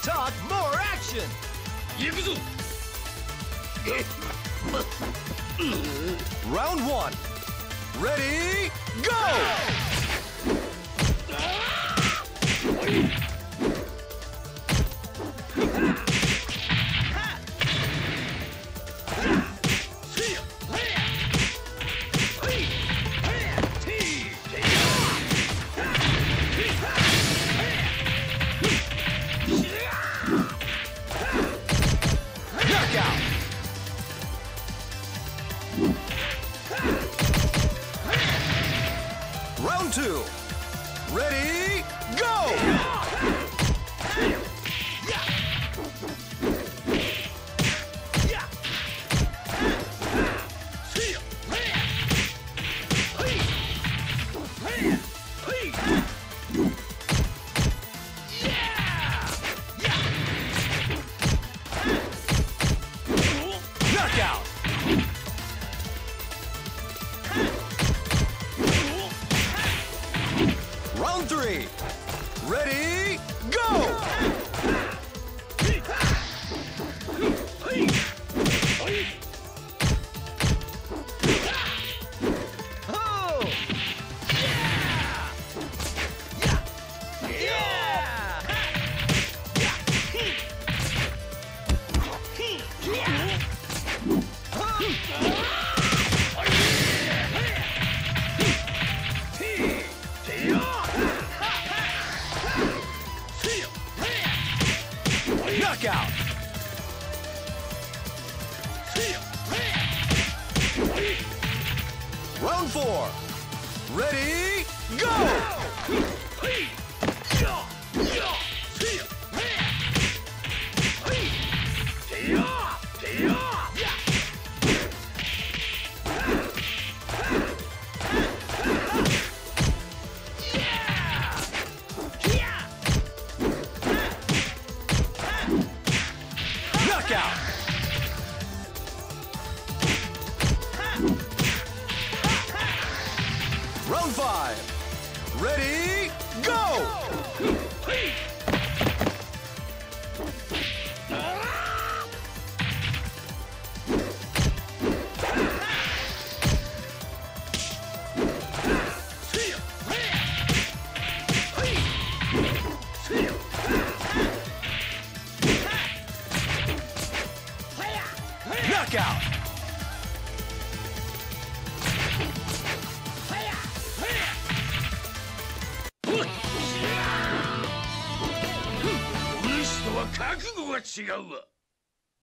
talk, more action! 行くぞ Round 1. Ready, go! Knockout! Round 2. Ready, go! Knockout! Round 3. Ready, go! Oh! Knockout! Round 4. Ready, go! Knockout! Round 5. Ready, go! Knockout! This とは覚悟が違うわ